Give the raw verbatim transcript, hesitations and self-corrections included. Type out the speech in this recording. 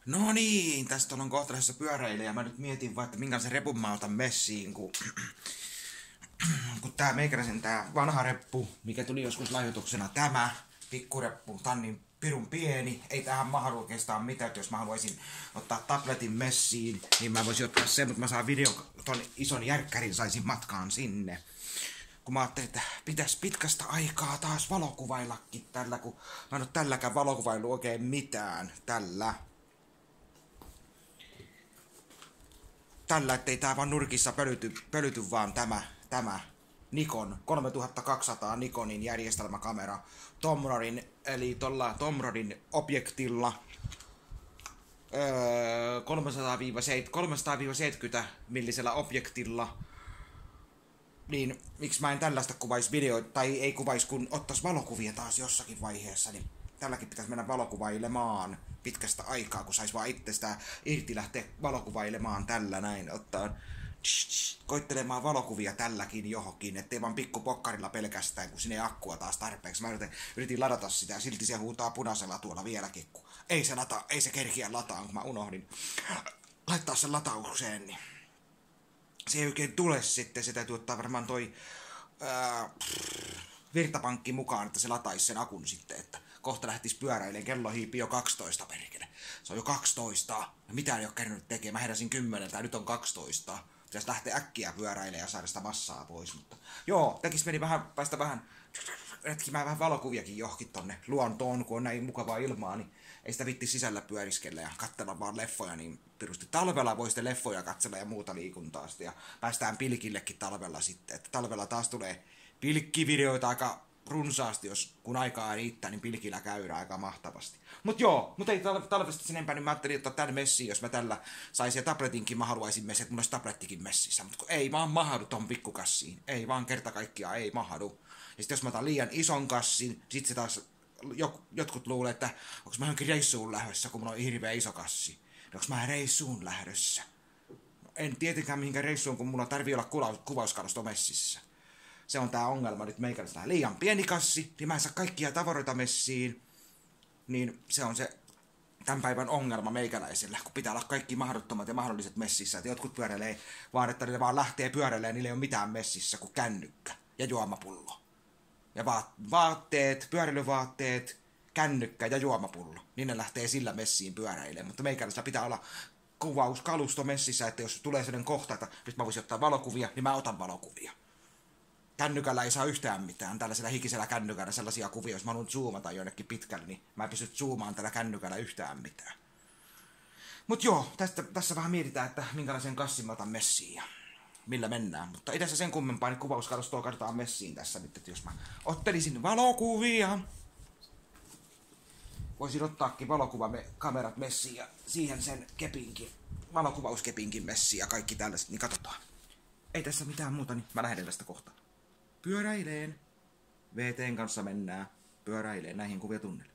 No niin, tästä on kohtaisessa pyöräilijä ja mä nyt mietin vaan, että minkälaisen repun mä otan messiin, kun, kun tää meikäläisen tää vanha reppu, mikä tuli joskus lahjoituksena, tämä pikkureppu, tää on niin pirun pieni, ei tähän mahdu oikeastaan mitään, että jos mä haluaisin ottaa tabletin messiin, niin mä voisin ottaa sen, mutta mä saan video, ton ison järkkärin saisin matkaan sinne. Kun mä ajattelin, että pitäis pitkästä aikaa taas valokuvaillakin tällä, kun mä en oo tälläkään valokuvailu oikein mitään, tällä. Tällä, ettei tää vaan nurkissa pölyty, pölyty vaan tämä, tämä Nikon kolmetuhattakaksisataa Nikonin järjestelmäkamera Tomrodin, eli tuolla Tomrodin objektilla öö, kolmesataa seitsemänkymmentä millisellä objektilla. Niin miksi mä en tällaista kuvaisi videoita, tai ei kuvaisi kun ottais valokuvia taas jossakin vaiheessa, niin tälläkin pitäisi mennä valokuvailemaan pitkästä aikaa, kun sais vaan itsestä irti lähteä valokuvailemaan tällä näin, ottaa koittelemaan valokuvia tälläkin johonkin, ettei vaan pikkupokkarilla pelkästään, kun sinne ei akkua taas tarpeeksi. Mä yritin, yritin ladata sitä ja silti se huutaa punaisella tuolla vieläkin, kun ei se, lata, ei se kerkiä lataan, kun mä unohdin laittaa sen lataukseen, niin se ei oikein tule sitten, se täytyy ottaa varmaan toi ää, virtapankki mukaan, että se lataisi sen akun sitten, että kohta lähtis pyöräilemään, kello hiipi jo kaksitoista perkele. Se on jo kaksitoista, ja mitään ei oo kerännyt tekemään, mä heräsin kymmeneltä ja nyt on kaksitoista. Pitäis lähteä äkkiä pyöräilemään ja saada sitä massaa pois, mutta joo, tekis meni vähän, päästä vähän, retkimään vähän valokuviakin johonkin tonne luontoon, kun on näin mukavaa ilmaa, niin ei sitä vitti sisällä pyöriskellä ja katsella vaan leffoja, niin pirusti talvella voi sitten leffoja katsella ja muuta liikuntaa sitten, ja päästään pilkillekin talvella sitten, että talvella taas tulee pilkkivideoita aika runsaasti, jos kun aikaa riittää, niin pilkillä käydään aika mahtavasti. Mut joo, mut ei talvesta sen enempää, niin mä ajattelin ottaa tän messiin, jos mä tällä saisin, ja tabletinkin mä haluaisin messiä, että mulla olisi tablettikin messissä, mutta ei vaan mahdu ton pikkukassiin, ei vaan kerta kaikkiaan ei mahdu. Ja sit jos mä otan liian ison kassin, sit se taas jotkut luulee, että onko mä johonkin reissuun lähdössä, kun mulla on hirveä iso kassi. No, onko mä reissuun lähdössä? No, en tietenkään mihinkään reissuun, kun mulla tarvii olla kuvauskalusto messissä. Se on tää ongelma nyt meikäläisellä. Liian pieni kassi, niin mä en saa kaikkia tavaroita messiin. Niin se on se tämän päivän ongelma meikäläisellä, kun pitää olla kaikki mahdottomat ja mahdolliset messissä. Että jotkut pyöräilee vaan, että ne vaan lähtee pyöräilemään, niillä ei ole mitään messissä kuin kännykkä ja juomapullo. Ja vaatteet, pyöräilyvaatteet, kännykkä ja juomapullo. Niin ne lähtee sillä messiin pyöräilemään. Mutta meikäläisellä pitää olla kuvauskalusto messissä, että jos tulee sellainen kohta, että nyt mä voisin ottaa valokuvia, niin mä otan valokuvia. Kännykällä ei saa yhtään mitään, tällaisella hikisellä kännykällä sellaisia kuvia, jos mä haluan zoomata jonnekin pitkälle, niin mä en pysty zoomaan tällä kännykällä yhtään mitään. Mut joo, tästä, tässä vähän mietitään, että minkälaisen kassin mä otan messiin ja millä mennään. Mutta ei tässä sen kummempaa, niin kuvauskalustoa katsotaan messiin tässä nyt, että jos mä ottelisin valokuvia, voisin ottaakin valokuvakamerat messiin ja siihen sen kepinkin, valokuvauskepinkin messiin ja kaikki tällaiset, niin katsotaan. Ei tässä mitään muuta, niin mä lähden tästä kohtaan. Pyöräileen. V T:n kanssa mennään pyöräileen näihin kuvia tunnelle.